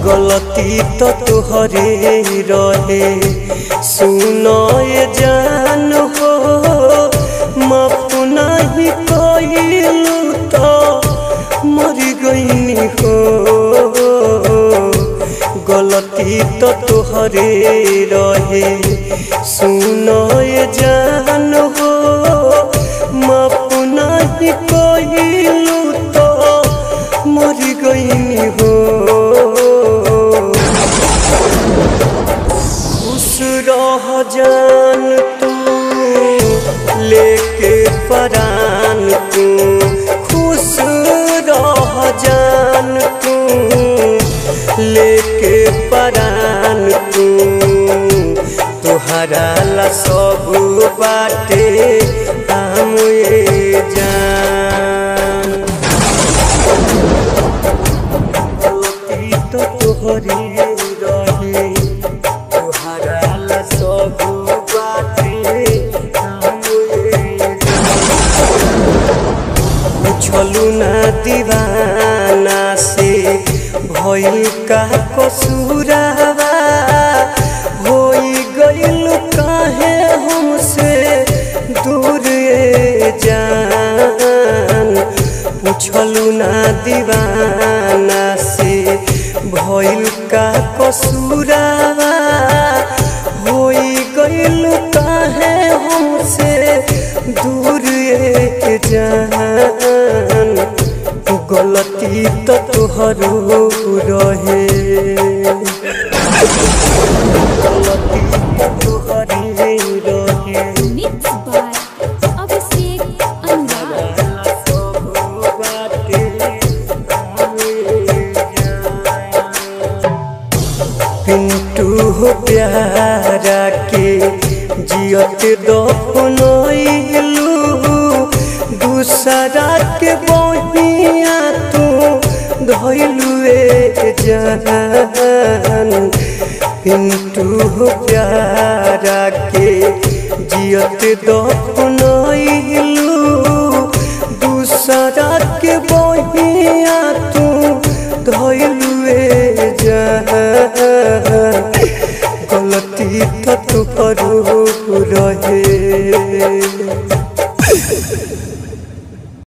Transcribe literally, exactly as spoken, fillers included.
गलती तो तुहरे रहे सुनो ये जान हो माफ नहीं कइलू तो मर गईनी हो गलती तो तुहरे रहे सुनो ये जान हो माफ नहीं कइलू तो मर गईनी हो रह जान तू लेके परान तू खुश रह जान तू लेके परान तू तुहरा ला सब बाटे हम ये जान तो तुहरी रहे पूछलू ना दीवाना से भइल का कसूरावा होई गइल काहे हमसे दूर जान पूछलू ना दीवाना से भइल का कसूरावा होई गइल काहे हमसे दूर जान गलती तो तुहरो रहे गलती तो तुहरी रहे मिक्स बाय अभिषेक अनुराग पिंटू हो प्यारा के जियत दफनइलू दूसरा के बहिया तू धइलू जान पिंटू प्यारा के जियत दफनइलू दूसरा के बहिया तू धइलू जान गलती तो तुहरो रहे।